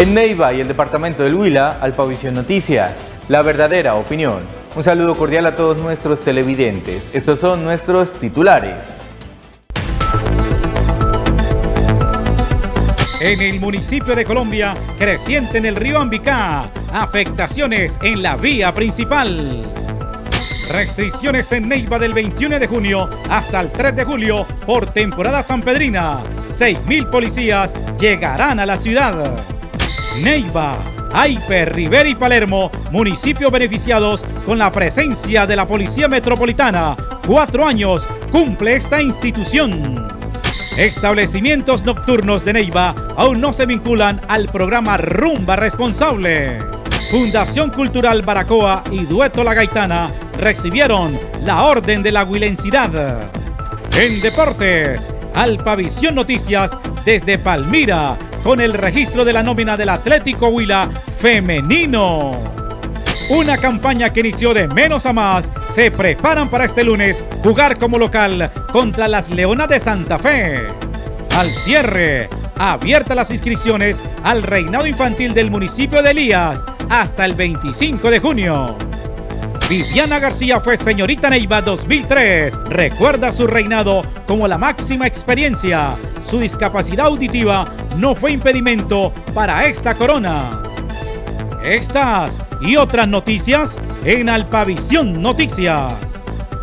En Neiva y el departamento del Huila, Alpavisión Noticias, la verdadera opinión. Un saludo cordial a todos nuestros televidentes. Estos son nuestros titulares. En el municipio de Colombia, creciente en el río Ambicá, afectaciones en la vía principal. Restricciones en Neiva del 21 de junio hasta el 3 de julio por temporada sanpedrina. 6.000 policías llegarán a la ciudad. Neiva, Aiper, Rivera y Palermo, municipios beneficiados con la presencia de la Policía Metropolitana. 4 años cumple esta institución. Establecimientos nocturnos de Neiva aún no se vinculan al programa Rumba Responsable. Fundación Cultural Baracoa y Dueto La Gaitana recibieron la Orden de la Huilensidad. En deportes, Alpavisión Noticias desde Palmira, con el registro de la nómina del Atlético Huila femenino. Una campaña que inició de menos a más. Se preparan para este lunes jugar como local contra las Leonas de Santa Fe. Al cierre, abiertas las inscripciones al reinado infantil del municipio de Elías hasta el 25 de junio. Viviana García fue señorita Neiva 2003. Recuerda su reinado como la máxima experiencia. Su discapacidad auditiva no fue impedimento para esta corona. Estas y otras noticias en Alpavisión Noticias.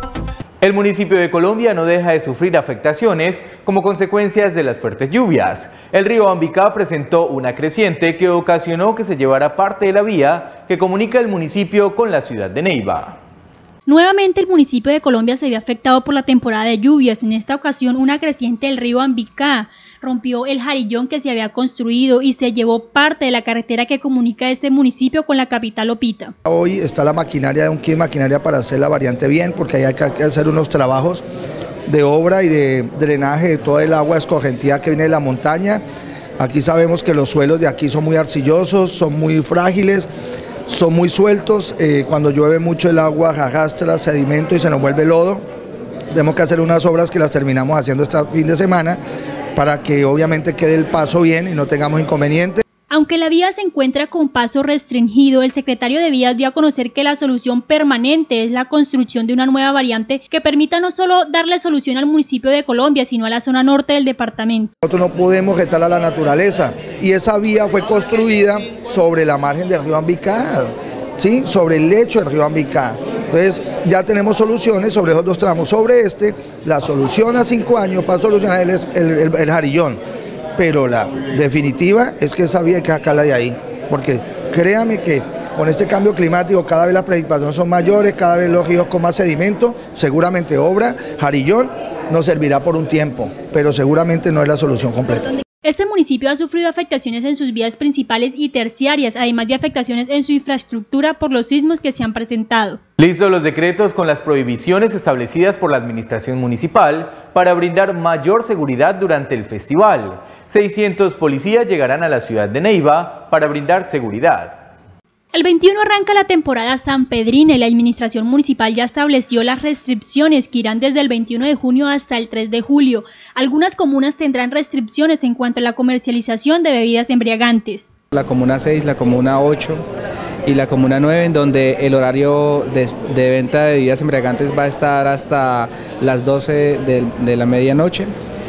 El municipio de Colombia no deja de sufrir afectaciones como consecuencias de las fuertes lluvias. El río Ambicá presentó una creciente que ocasionó que se llevara parte de la vía que comunica el municipio con la ciudad de Neiva. Nuevamente el municipio de Colombia se vio afectado por la temporada de lluvias. En esta ocasión una creciente del río Ambicá rompió el jarillón que se había construido y se llevó parte de la carretera que comunica este municipio con la capital Opita. Hoy está la maquinaria de un kit maquinaria para hacer la variante bien, porque ahí hay que hacer unos trabajos de obra y de drenaje de toda el agua escorrentía que viene de la montaña. Aquí sabemos que los suelos de aquí son muy arcillosos, son muy frágiles, son muy sueltos. Cuando llueve mucho el agua arrastra sedimento y se nos vuelve lodo. Tenemos que hacer unas obras que las terminamos haciendo este fin de semana para que obviamente quede el paso bien y no tengamos inconvenientes. Aunque la vía se encuentra con paso restringido, el secretario de Vías dio a conocer que la solución permanente es la construcción de una nueva variante que permita no solo darle solución al municipio de Colombia, sino a la zona norte del departamento. Nosotros no podemos retar a la naturaleza y esa vía fue construida sobre la margen del río Ambicá, ¿sí? Sobre el lecho del río Ambicá. Entonces ya tenemos soluciones sobre esos dos tramos. Sobre la solución a 5 años para solucionar el jarillón. Pero la definitiva es que esa vía hay que sacarla de ahí, porque créame que con este cambio climático cada vez las precipitaciones son mayores, cada vez los ríos con más sedimento, seguramente obra, jarillón nos servirá por un tiempo, pero seguramente no es la solución completa. Este municipio ha sufrido afectaciones en sus vías principales y terciarias, además de afectaciones en su infraestructura por los sismos que se han presentado. Listos los decretos con las prohibiciones establecidas por la administración municipal para brindar mayor seguridad durante el festival. 600 policías llegarán a la ciudad de Neiva para brindar seguridad. El 21 arranca la temporada sanpedrina y la administración municipal ya estableció las restricciones que irán desde el 21 de junio hasta el 3 de julio. Algunas comunas tendrán restricciones en cuanto a la comercialización de bebidas embriagantes. La comuna 6, la comuna 8 y la comuna 9, en donde el horario de venta de bebidas embriagantes va a estar hasta las 12 de la medianoche.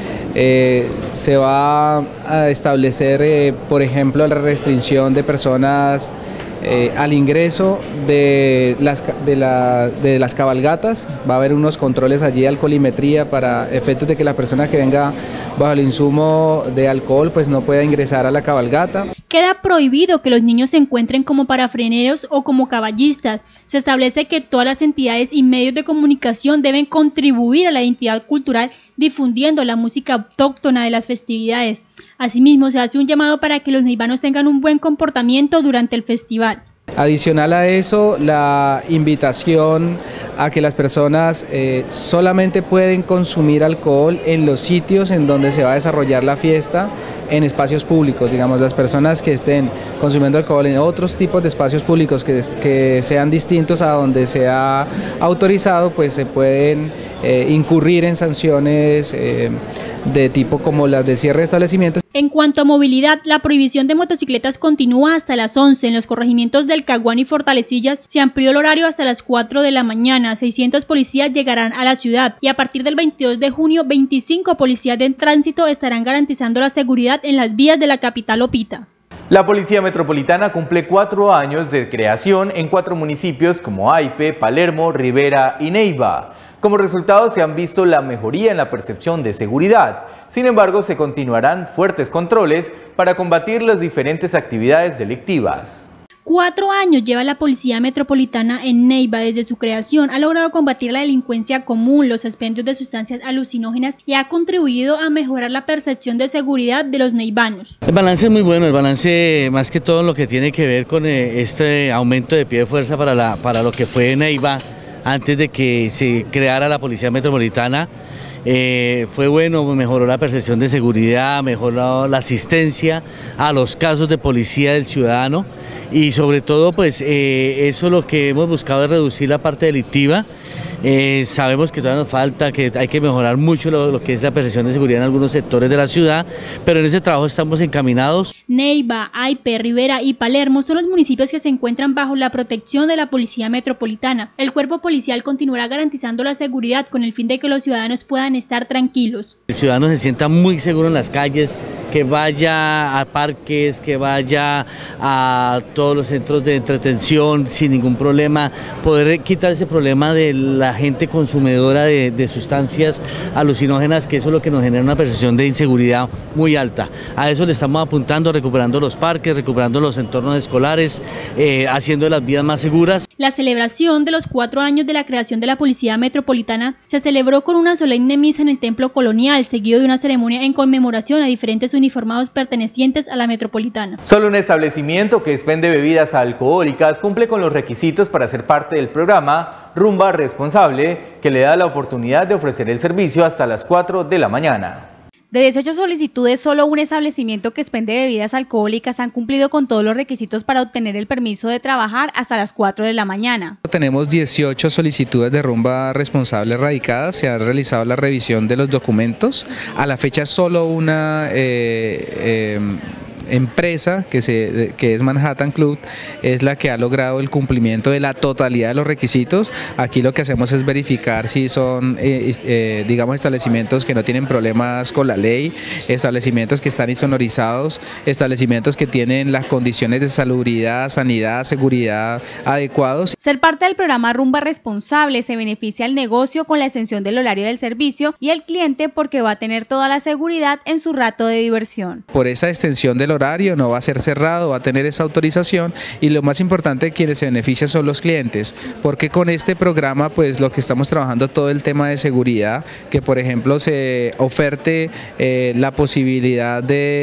Se va a establecer, por ejemplo, la restricción de personas al ingreso de las cabalgatas. Va a haber unos controles allí de alcoholimetría para efectos de que la persona que venga bajo el insumo de alcohol pues no pueda ingresar a la cabalgata. Queda prohibido que los niños se encuentren como parafreneros o como caballistas. Se establece que todas las entidades y medios de comunicación deben contribuir a la identidad cultural difundiendo la música autóctona de las festividades. Asimismo, se hace un llamado para que los neivanos tengan un buen comportamiento durante el festival. Adicional a eso, la invitación a que las personas solamente pueden consumir alcohol en los sitios en donde se va a desarrollar la fiesta, en espacios públicos. Digamos, las personas que estén consumiendo alcohol en otros tipos de espacios públicos que sean distintos a donde se ha autorizado, pues se pueden incurrir en sanciones de tipo como las de cierre de establecimientos. En cuanto a movilidad, la prohibición de motocicletas continúa hasta las 11. En los corregimientos del Caguán y Fortalecillas se amplió el horario hasta las 4 de la mañana. 600 policías llegarán a la ciudad y a partir del 22 de junio, 25 policías de tránsito estarán garantizando la seguridad en las vías de la capital Opita. La Policía Metropolitana cumple 4 años de creación en 4 municipios como Aipe, Palermo, Rivera y Neiva. Como resultado se han visto la mejoría en la percepción de seguridad. Sin embargo, se continuarán fuertes controles para combatir las diferentes actividades delictivas. 4 años lleva la Policía Metropolitana en Neiva. Desde su creación ha logrado combatir la delincuencia común, los expendios de sustancias alucinógenas y ha contribuido a mejorar la percepción de seguridad de los neivanos. El balance es muy bueno, el balance más que todo lo que tiene que ver con este aumento de pie de fuerza para lo que fue Neiva antes de que se creara la Policía Metropolitana. Fue bueno, mejoró la percepción de seguridad, mejoró la asistencia a los casos de policía del ciudadano y sobre todo pues eso lo que hemos buscado es reducir la parte delictiva. Sabemos que todavía nos falta, que hay que mejorar mucho lo que es la percepción de seguridad en algunos sectores de la ciudad, pero en ese trabajo estamos encaminados. Neiva, Aipe, Rivera y Palermo son los municipios que se encuentran bajo la protección de la Policía Metropolitana. El cuerpo policial continuará garantizando la seguridad con el fin de que los ciudadanos puedan estar tranquilos. El ciudadano se sienta muy seguro en las calles, que vaya a parques, que vaya a todos los centros de entretención sin ningún problema, poder quitar ese problema de la gente consumidora de sustancias alucinógenas, que eso es lo que nos genera una percepción de inseguridad muy alta. A eso le estamos apuntando, recuperando los parques, recuperando los entornos escolares, haciendo las vías más seguras. La celebración de los 4 años de la creación de la Policía Metropolitana se celebró con una solemne misa en el Templo Colonial, seguido de una ceremonia en conmemoración a diferentes uniformados pertenecientes a la Metropolitana. Solo un establecimiento que expende bebidas alcohólicas cumple con los requisitos para ser parte del programa Rumba Responsable, que le da la oportunidad de ofrecer el servicio hasta las 4 de la mañana. De 18 solicitudes, solo un establecimiento que expende bebidas alcohólicas han cumplido con todos los requisitos para obtener el permiso de trabajar hasta las 4 de la mañana. Tenemos 18 solicitudes de rumba responsable radicadas, se ha realizado la revisión de los documentos. A la fecha solo una empresa que es Manhattan Club es la que ha logrado el cumplimiento de la totalidad de los requisitos. Aquí lo que hacemos es verificar si son digamos establecimientos que no tienen problemas con la ley, establecimientos que están insonorizados, establecimientos que tienen las condiciones de salubridad, sanidad, seguridad adecuados. Ser parte del programa Rumba Responsable se beneficia al negocio con la extensión del horario del servicio y el cliente porque va a tener toda la seguridad en su rato de diversión. Por esa extensión del horario no va a ser cerrado, va a tener esa autorización y lo más importante, quienes se benefician son los clientes, porque con este programa pues lo que estamos trabajando todo el tema de seguridad, que por ejemplo se oferte la posibilidad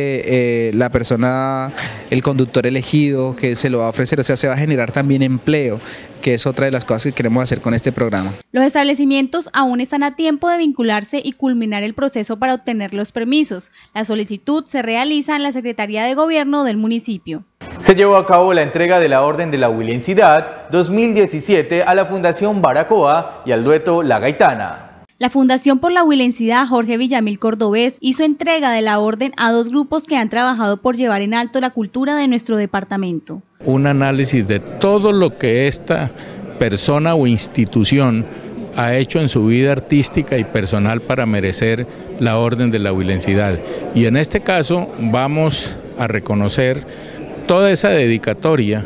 de la persona, el conductor elegido que se lo va a ofrecer, o sea se va a generar también empleo, que es otra de las cosas que queremos hacer con este programa. Los establecimientos aún están a tiempo de vincularse y culminar el proceso para obtener los permisos. La solicitud se realiza en la Secretaría de Gobierno del municipio. Se llevó a cabo la entrega de la Orden de la Huilensidad 2017 a la Fundación Baracoa y al dueto La Gaitana. La Fundación por la Huilensidad Jorge Villamil Cordobés hizo entrega de la orden a 2 grupos que han trabajado por llevar en alto la cultura de nuestro departamento. Un análisis de todo lo que esta persona o institución ha hecho en su vida artística y personal para merecer la Orden de la Huilensidad. Y en este caso vamos a reconocer toda esa dedicatoria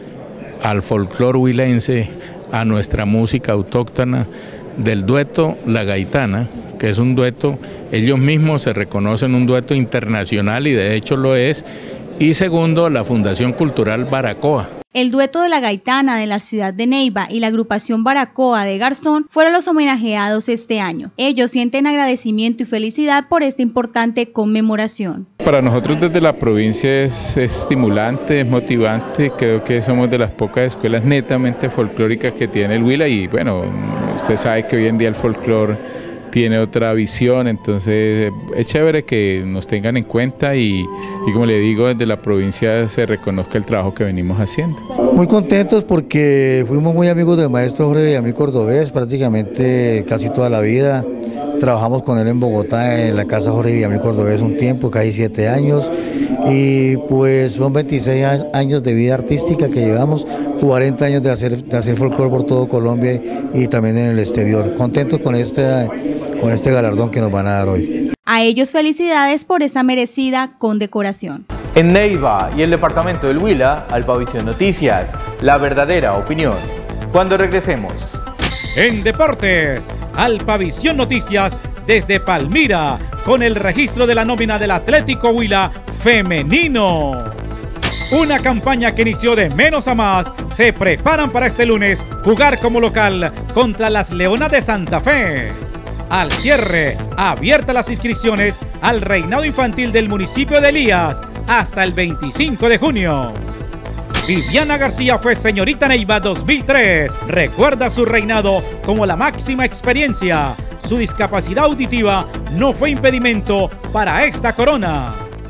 al folclor huilense, a nuestra música autóctona, del dueto La Gaitana, que es un dueto, ellos mismos se reconocen un dueto internacional y de hecho lo es, y segundo, la Fundación Cultural Baracoa. El dueto de La Gaitana de la ciudad de Neiva y la agrupación Baracoa de Garzón fueron los homenajeados este año. Ellos sienten agradecimiento y felicidad por esta importante conmemoración. Para nosotros desde la provincia es estimulante, es motivante, creo que somos de las pocas escuelas netamente folclóricas que tiene el Huila y bueno, usted sabe que hoy en día el folclor tiene otra visión, entonces es chévere que nos tengan en cuenta y como le digo, desde la provincia se reconozca el trabajo que venimos haciendo. Muy contentos porque fuimos muy amigos del maestro Jorge Villamil Cordobés, prácticamente casi toda la vida. trabajamos con él en Bogotá, en la casa Jorge Villamil Cordobés un tiempo, casi 7 años, y pues son 26 años de vida artística que llevamos, 40 años de hacer folclore por todo Colombia y también en el exterior. Contentos con este galardón que nos van a dar hoy. A ellos felicidades por esta merecida condecoración. En Neiva y el departamento del Huila, Alpavisión Noticias, la verdadera opinión. Cuando regresemos. En deportes, Alpavisión Noticias desde Palmira, con el registro de la nómina del Atlético Huila femenino. Una campaña que inició de menos a más. Se preparan para este lunes jugar como local contra las Leonas de Santa Fe. Al cierre, abiertas las inscripciones al reinado infantil del municipio de Elías hasta el 25 de junio. Viviana García fue señorita Neiva 2003. Recuerda su reinado como la máxima experiencia. Su discapacidad auditiva no fue impedimento para esta corona.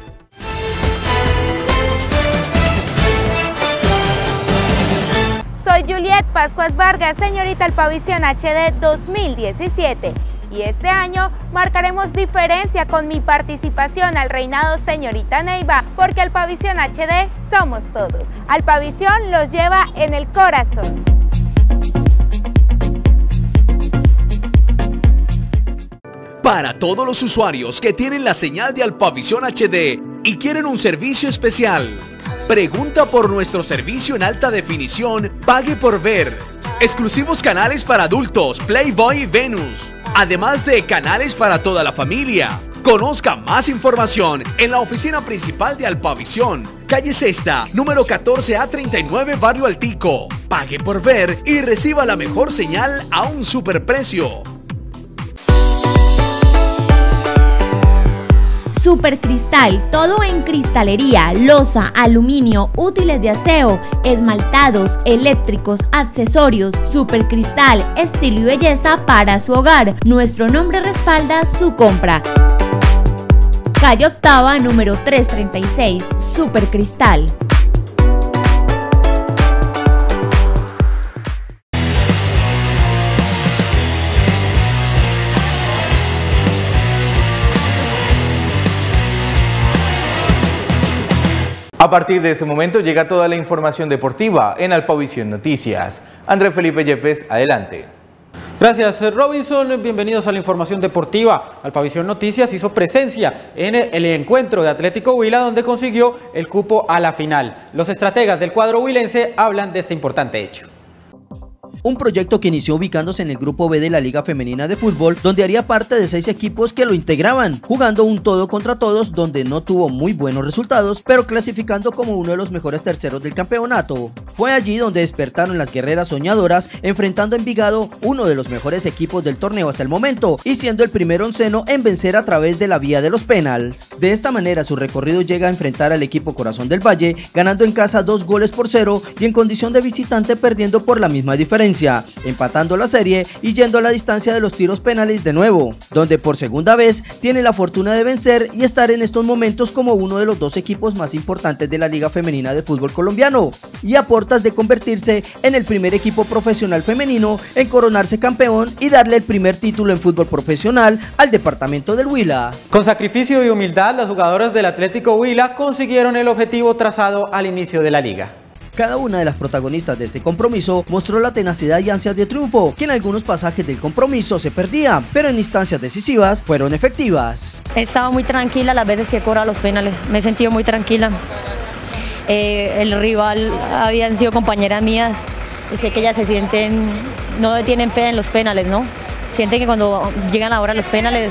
Soy Juliet Pascuas Vargas, señorita Alpavisión HD 2017. Y este año marcaremos diferencia con mi participación al reinado señorita Neiva, porque Alpavisión HD somos todos. Alpavisión los lleva en el corazón. Para todos los usuarios que tienen la señal de Alpavisión HD y quieren un servicio especial, pregunta por nuestro servicio en alta definición Pague por Ver. Exclusivos canales para adultos, Playboy y Venus. Además de canales para toda la familia. Conozca más información en la oficina principal de Alpavisión, calle Sexta, número 14A39, Barrio Altico. Pague por Ver y reciba la mejor señal a un superprecio. Supercristal, todo en cristalería, loza, aluminio, útiles de aseo, esmaltados, eléctricos, accesorios. Supercristal, estilo y belleza para su hogar. Nuestro nombre respalda su compra. Calle Octava, número 336, Supercristal. A partir de ese momento llega toda la información deportiva en Alpavisión Noticias. Andrés Felipe Yepes, adelante. Gracias, Robinson. Bienvenidos a la información deportiva. Alpavisión Noticias hizo presencia en el encuentro de Atlético Huila, donde consiguió el cupo a la final. Los estrategas del cuadro huilense hablan de este importante hecho. Un proyecto que inició ubicándose en el grupo B de la Liga Femenina de Fútbol, donde haría parte de 6 equipos que lo integraban, jugando un todo contra todos donde no tuvo muy buenos resultados, pero clasificando como uno de los mejores terceros del campeonato. Fue allí donde despertaron las guerreras soñadoras, enfrentando a Envigado, uno de los mejores equipos del torneo hasta el momento, y siendo el primer onceno en vencer a través de la vía de los penals. De esta manera su recorrido llega a enfrentar al equipo Corazón del Valle, ganando en casa 2-0 y en condición de visitante perdiendo por la misma diferencia, empatando la serie y yendo a la distancia de los tiros penales de nuevo, donde por segunda vez tiene la fortuna de vencer y estar en estos momentos como uno de los 2 equipos más importantes de la Liga Femenina de Fútbol colombiano, y a portas de convertirse en el primer equipo profesional femenino en coronarse campeón y darle el primer título en fútbol profesional al departamento del Huila. Con sacrificio y humildad, las jugadoras del Atlético Huila consiguieron el objetivo trazado al inicio de la liga. Cada una de las protagonistas de este compromiso mostró la tenacidad y ansias de triunfo, que en algunos pasajes del compromiso se perdía, pero en instancias decisivas fueron efectivas. He estado muy tranquila las veces que he cobrado los penales, me he sentido muy tranquila. El rival habían sido compañeras mías y sé que ellas se sienten, no tienen fe en los penales, ¿no? Sienten que cuando llegan ahora los penales,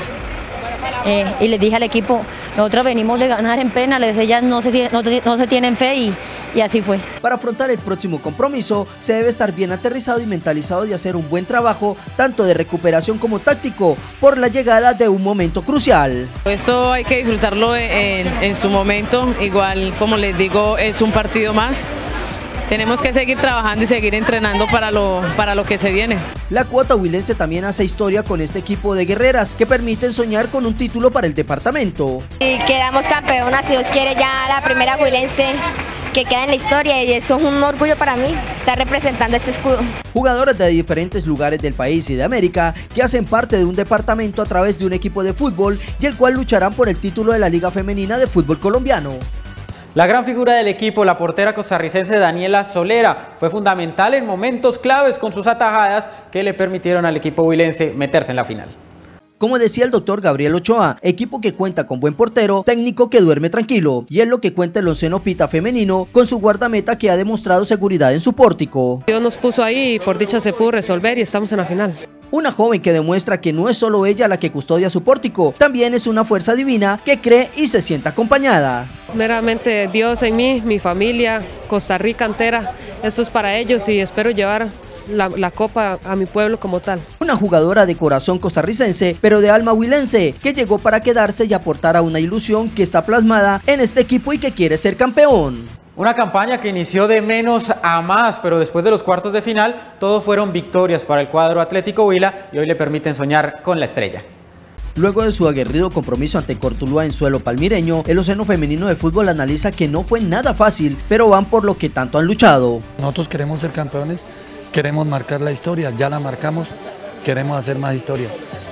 y les dije al equipo, nosotros venimos de ganar en penales, ellas no se tienen fe y así fue. Para afrontar el próximo compromiso se debe estar bien aterrizado y mentalizado de hacer un buen trabajo, tanto de recuperación como táctico, por la llegada de un momento crucial. Esto hay que disfrutarlo en su momento, igual como les digo es un partido más. Tenemos que seguir trabajando y seguir entrenando para lo que se viene. La cuota huilense también hace historia con este equipo de guerreras que permiten soñar con un título para el departamento. Y quedamos campeonas, si Dios quiere, ya la primera huilense que queda en la historia y eso es un orgullo para mí, estar representando este escudo. Jugadores de diferentes lugares del país y de América que hacen parte de un departamento a través de un equipo de fútbol y el cual lucharán por el título de la Liga Femenina de Fútbol Colombiano. La gran figura del equipo, la portera costarricense Daniela Solera, fue fundamental en momentos claves con sus atajadas que le permitieron al equipo huilense meterse en la final. Como decía el doctor Gabriel Ochoa, equipo que cuenta con buen portero, técnico que duerme tranquilo, y es lo que cuenta el onceno Pita femenino con su guardameta que ha demostrado seguridad en su pórtico. Dios nos puso ahí y por dicha se pudo resolver y estamos en la final. Una joven que demuestra que no es solo ella la que custodia su pórtico, también es una fuerza divina que cree y se siente acompañada. Meramente Dios en mí, mi familia, Costa Rica entera, esto es para ellos y espero llevar la copa a mi pueblo como tal. Una jugadora de corazón costarricense, pero de alma huilense, que llegó para quedarse y aportar a una ilusión que está plasmada en este equipo y que quiere ser campeón. Una campaña que inició de menos a más, pero después de los cuartos de final, todos fueron victorias para el cuadro Atlético Huila y hoy le permiten soñar con la estrella. Luego de su aguerrido compromiso ante Cortuluá en suelo palmireño, el onceno femenino de fútbol analiza que no fue nada fácil, pero van por lo que tanto han luchado. Nosotros queremos ser campeones, queremos marcar la historia, ya la marcamos, queremos hacer más historia.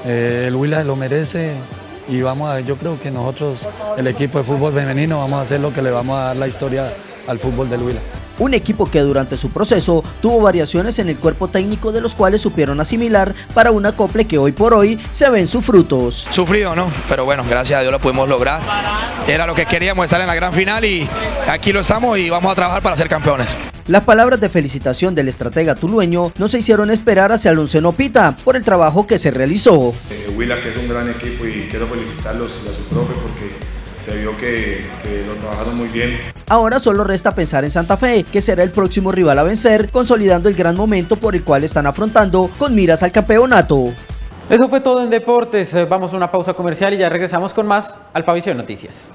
El Huila lo merece y yo creo que nosotros, el equipo de fútbol femenino, vamos a hacer lo que le vamos a dar la historia al fútbol del Huila. Un equipo que durante su proceso tuvo variaciones en el cuerpo técnico de los cuales supieron asimilar para un acople que hoy por hoy se ven sus frutos. Sufrido, ¿no? Pero bueno, gracias a Dios lo pudimos lograr. Era lo que queríamos, estar en la gran final y aquí lo estamos y vamos a trabajar para ser campeones. Las palabras de felicitación del estratega tulueño no se hicieron esperar hacia el onceno Pita por el trabajo que se realizó. Huila, que es un gran equipo y quiero felicitarlos y a su profe porque se vio que lo trabajaron muy bien. Ahora solo resta pensar en Santa Fe, que será el próximo rival a vencer, consolidando el gran momento por el cual están afrontando con miras al campeonato. Eso fue todo en deportes. Vamos a una pausa comercial y ya regresamos con más al Pavisión Noticias.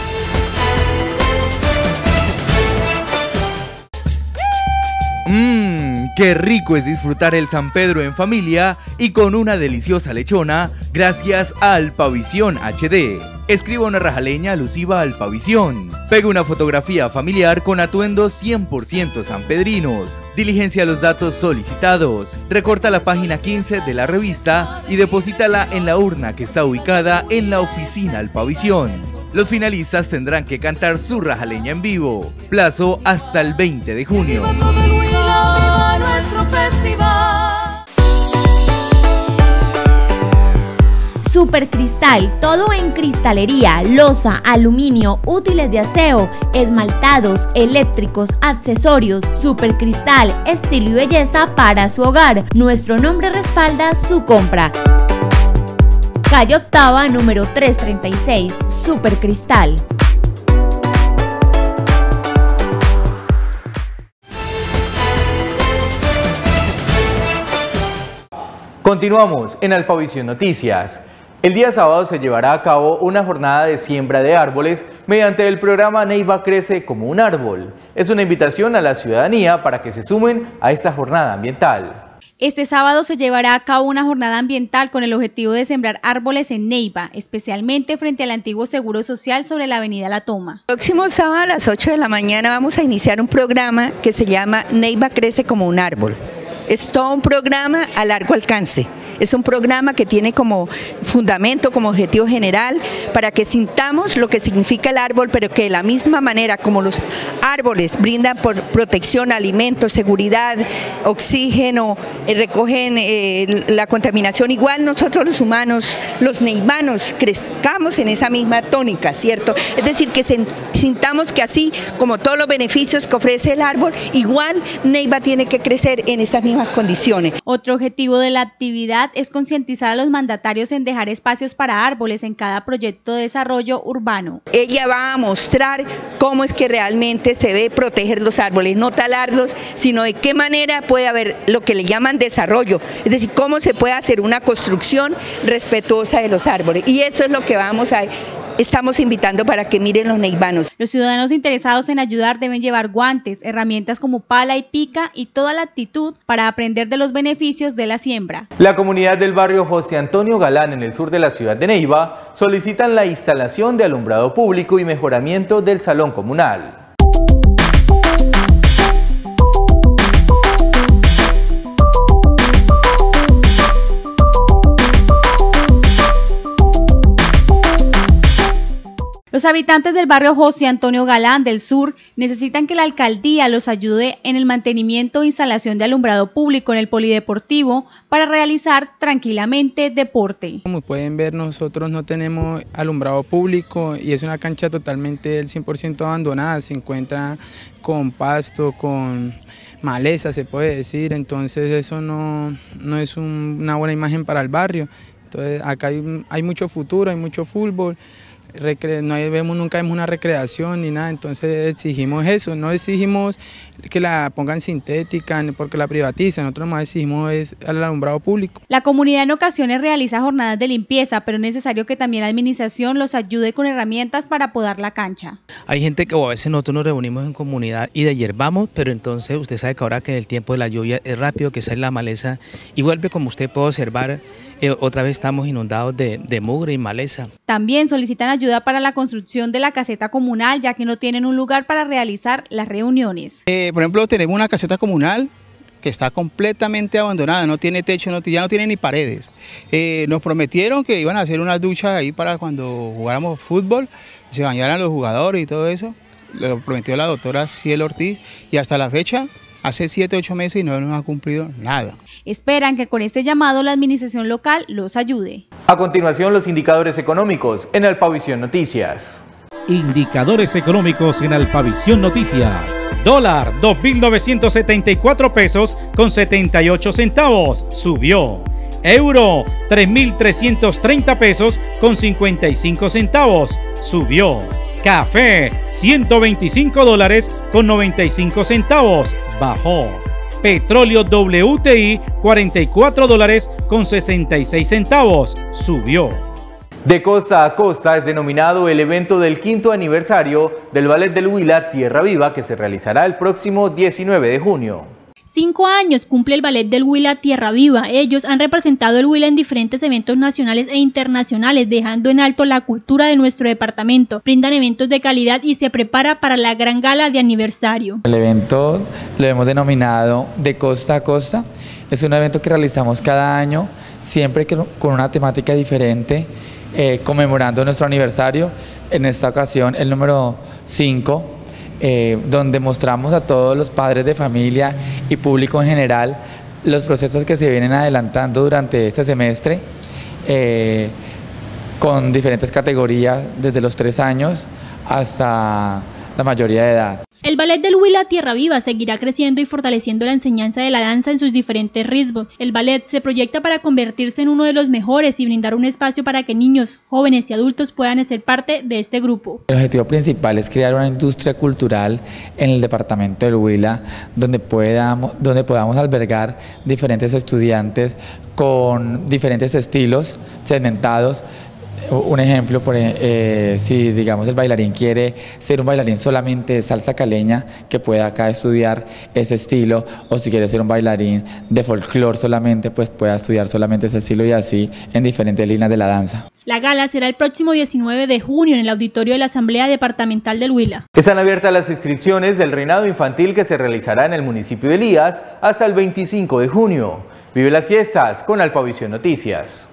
Qué rico es disfrutar el San Pedro en familia y con una deliciosa lechona gracias al Pavisión HD. Escriba una rajaleña alusiva al Pavisión. Pega una fotografía familiar con atuendos 100% sanpedrinos. Diligencia los datos solicitados. Recorta la página 15 de la revista y deposítala en la urna que está ubicada en la oficina al Pavisión. Los finalistas tendrán que cantar su rajaleña en vivo. Plazo hasta el 20 de junio. Supercristal, todo en cristalería, loza, aluminio, útiles de aseo, esmaltados, eléctricos, accesorios. Supercristal, estilo y belleza para su hogar. Nuestro nombre respalda su compra. Calle Octava, número 336, Supercristal. Continuamos en Alpavisión Noticias. El día sábado se llevará a cabo una jornada de siembra de árboles mediante el programa Neiva Crece como un árbol. Es una invitación a la ciudadanía para que se sumen a esta jornada ambiental. Este sábado se llevará a cabo una jornada ambiental con el objetivo de sembrar árboles en Neiva, especialmente frente al antiguo Seguro Social sobre la avenida La Toma. Próximo sábado a las 8 de la mañana vamos a iniciar un programa que se llama Neiva Crece como un árbol. Es todo un programa a largo alcance. Es un programa que tiene como fundamento, como objetivo general, para que sintamos lo que significa el árbol, pero que de la misma manera como los árboles brindan por protección, alimentos, seguridad, oxígeno, recogen la contaminación, igual nosotros los humanos, los neivanos, crezcamos en esa misma tónica, ¿cierto? Es decir, que sintamos que así como todos los beneficios que ofrece el árbol, igual Neiva tiene que crecer en esas mismas condiciones. Otro objetivo de la actividad es concientizar a los mandatarios en dejar espacios para árboles en cada proyecto de desarrollo urbano. Ella va a mostrar cómo es que realmente se debe proteger los árboles, no talarlos, sino de qué manera puede haber lo que le llaman desarrollo, es decir, cómo se puede hacer una construcción respetuosa de los árboles. Y eso es lo que estamos invitando para que miren los neivanos. Los ciudadanos interesados en ayudar deben llevar guantes, herramientas como pala y pica y toda la actitud para aprender de los beneficios de la siembra. La comunidad del barrio José Antonio Galán en el sur de la ciudad de Neiva solicitan la instalación de alumbrado público y mejoramiento del salón comunal. Los habitantes del barrio José Antonio Galán del Sur necesitan que la alcaldía los ayude en el mantenimiento e instalación de alumbrado público en el polideportivo para realizar tranquilamente deporte. Como pueden ver, nosotros no tenemos alumbrado público y es una cancha totalmente del 100% abandonada, se encuentra con pasto, con maleza se puede decir, entonces eso no es una buena imagen para el barrio. Entonces acá hay mucho futuro, hay mucho fútbol. Nunca vemos una recreación ni nada, entonces exigimos eso, no exigimos que la pongan sintética porque la privaticen, nosotros más exigimos es al alumbrado público. La comunidad en ocasiones realiza jornadas de limpieza, pero es necesario que también la administración los ayude con herramientas para podar la cancha. Hay gente que a veces nosotros nos reunimos en comunidad y deshiervamos, pero entonces usted sabe que ahora que en el tiempo de la lluvia es rápido que sale la maleza y vuelve, como usted puede observar, otra vez estamos inundados de mugre y maleza. También solicitan ayuda para la construcción de la caseta comunal, ya que no tienen un lugar para realizar las reuniones. Por ejemplo, tenemos una caseta comunal que está completamente abandonada, no tiene techo, ya no tiene ni paredes. Nos prometieron que iban a hacer unas duchas ahí para cuando jugáramos fútbol, se bañaran los jugadores y todo eso. Lo prometió la doctora Ciel Ortiz y hasta la fecha, hace 7 u 8 meses y no nos ha cumplido nada. Esperan que con este llamado la administración local los ayude. A continuación, los indicadores económicos en Alpavisión Noticias. Indicadores económicos en Alpavisión Noticias. Dólar 2.974 pesos con 78 centavos, subió. Euro 3.330 pesos con 55 centavos, subió. Café 125 dólares con 95 centavos, bajó. Petróleo WTI 44 dólares con 66 centavos, subió. De costa a costa es denominado el evento del 5º aniversario del Ballet del Huila Tierra Viva, que se realizará el próximo 19 de junio. 5 años cumple el Ballet del Huila Tierra Viva. Ellos han representado el Huila en diferentes eventos nacionales e internacionales, dejando en alto la cultura de nuestro departamento. Brindan eventos de calidad y se prepara para la gran gala de aniversario. El evento lo hemos denominado De Costa a Costa. Es un evento que realizamos cada año, siempre con una temática diferente, conmemorando nuestro aniversario. En esta ocasión el número 5. Donde mostramos a todos los padres de familia y público en general los procesos que se vienen adelantando durante este semestre, con diferentes categorías desde los 3 años hasta la mayoría de edad. El Ballet del Huila Tierra Viva seguirá creciendo y fortaleciendo la enseñanza de la danza en sus diferentes ritmos. El ballet se proyecta para convertirse en uno de los mejores y brindar un espacio para que niños, jóvenes y adultos puedan ser parte de este grupo. El objetivo principal es crear una industria cultural en el departamento del Huila, donde podamos albergar diferentes estudiantes con diferentes estilos segmentados. Un ejemplo, si digamos el bailarín quiere ser un bailarín solamente de salsa caleña, que pueda acá estudiar ese estilo, o si quiere ser un bailarín de folclore solamente, pues pueda estudiar solamente ese estilo, y así en diferentes líneas de la danza. La gala será el próximo 19 de junio en el auditorio de la Asamblea Departamental del Huila. Están abiertas las inscripciones del reinado infantil que se realizará en el municipio de Elías hasta el 25 de junio. Vive las fiestas con Alpavisión Noticias.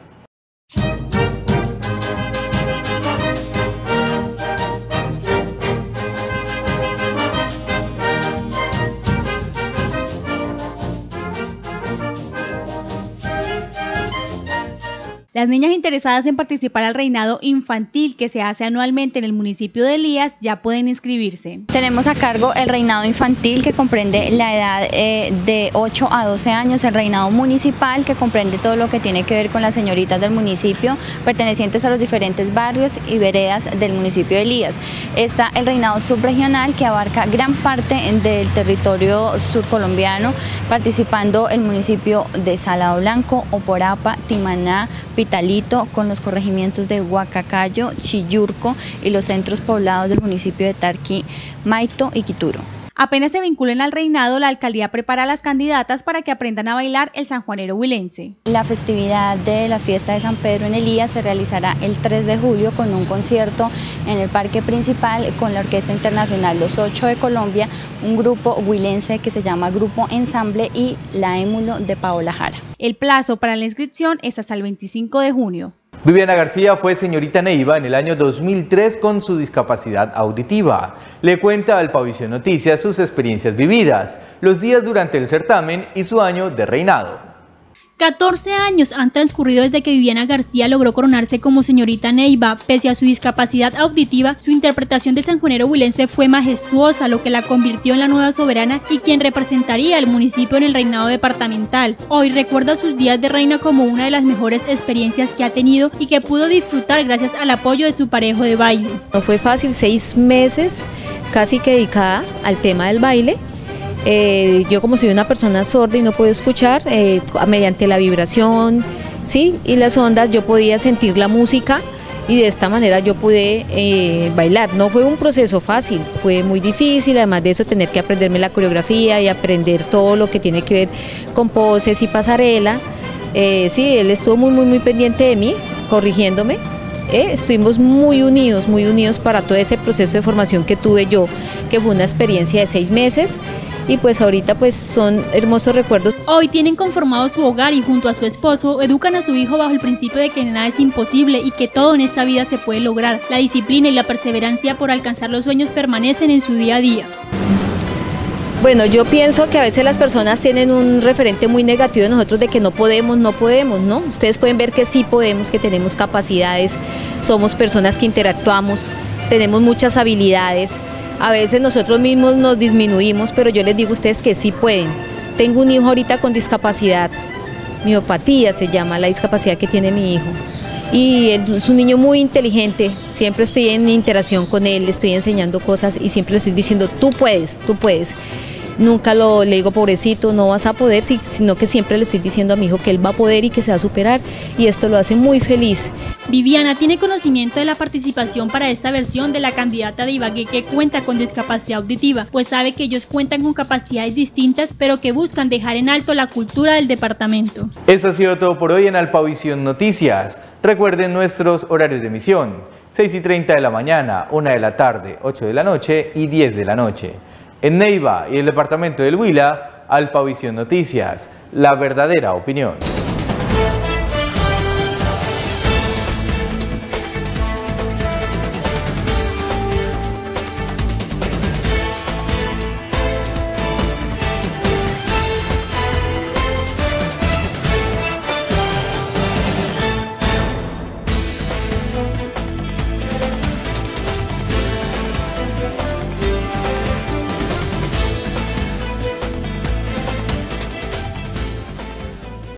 Las niñas interesadas en participar al reinado infantil que se hace anualmente en el municipio de Elías ya pueden inscribirse. Tenemos a cargo el reinado infantil, que comprende la edad de 8 a 12 años, el reinado municipal, que comprende todo lo que tiene que ver con las señoritas del municipio pertenecientes a los diferentes barrios y veredas del municipio de Elías. Está el reinado subregional, que abarca gran parte del territorio surcolombiano, participando el municipio de Salado Blanco, Oporapa, Timaná, Pitalito, con los corregimientos de Huacacayo, Chillurco y los centros poblados del municipio de Tarquí, Maito y Quituro. Apenas se vinculen al reinado, la alcaldía prepara a las candidatas para que aprendan a bailar el sanjuanero huilense. La festividad de la fiesta de San Pedro en Elías se realizará el 3 de julio con un concierto en el parque principal con la Orquesta Internacional Los 8 de Colombia, un grupo huilense que se llama Grupo Ensamble y la Émulo de Paola Jara. El plazo para la inscripción es hasta el 25 de junio. Viviana García fue señorita Neiva en el año 2003 con su discapacidad auditiva. Le cuenta al Pavisión Noticias sus experiencias vividas, los días durante el certamen y su año de reinado. 14 años han transcurrido desde que Viviana García logró coronarse como señorita Neiva. Pese a su discapacidad auditiva, su interpretación del sanjonero huilense fue majestuosa, lo que la convirtió en la nueva soberana y quien representaría al municipio en el reinado departamental. Hoy recuerda sus días de reina como una de las mejores experiencias que ha tenido y que pudo disfrutar gracias al apoyo de su parejo de baile. No fue fácil, 6 meses casi que dedicada al tema del baile. Yo como soy una persona sorda y no puedo escuchar, mediante la vibración, ¿sí?, y las ondas yo podía sentir la música y de esta manera yo pude bailar. No fue un proceso fácil, fue muy difícil, además de eso tener que aprenderme la coreografía y aprender todo lo que tiene que ver con poses y pasarela. Sí, él estuvo muy pendiente de mí, corrigiéndome. Estuvimos muy unidos para todo ese proceso de formación que tuve yo, que fue una experiencia de 6 meses. Y pues ahorita pues son hermosos recuerdos. Hoy tienen conformado su hogar y junto a su esposo educan a su hijo bajo el principio de que nada es imposible y que todo en esta vida se puede lograr. La disciplina y la perseverancia por alcanzar los sueños permanecen en su día a día. Bueno, yo pienso que a veces las personas tienen un referente muy negativo de nosotros de que no podemos, ¿no? Ustedes pueden ver que sí podemos, que tenemos capacidades, somos personas que interactuamos, tenemos muchas habilidades. A veces nosotros mismos nos disminuimos, pero yo les digo a ustedes que sí pueden. Tengo un hijo ahorita con discapacidad, miopatía se llama la discapacidad que tiene mi hijo. Y él es un niño muy inteligente, siempre estoy en interacción con él, le estoy enseñando cosas y siempre le estoy diciendo, tú puedes. Nunca le digo, pobrecito, no vas a poder, sino que siempre le estoy diciendo a mi hijo que él va a poder y que se va a superar, y esto lo hace muy feliz. Viviana tiene conocimiento de la participación para esta versión de la candidata de Ibagué que cuenta con discapacidad auditiva, pues sabe que ellos cuentan con capacidades distintas, pero que buscan dejar en alto la cultura del departamento. Eso ha sido todo por hoy en Alpavisión Noticias. Recuerden nuestros horarios de emisión: 6:30 de la mañana, 1 de la tarde, 8 de la noche y 10 de la noche. En Neiva y el departamento del Huila, Alpavisión Noticias, la verdadera opinión.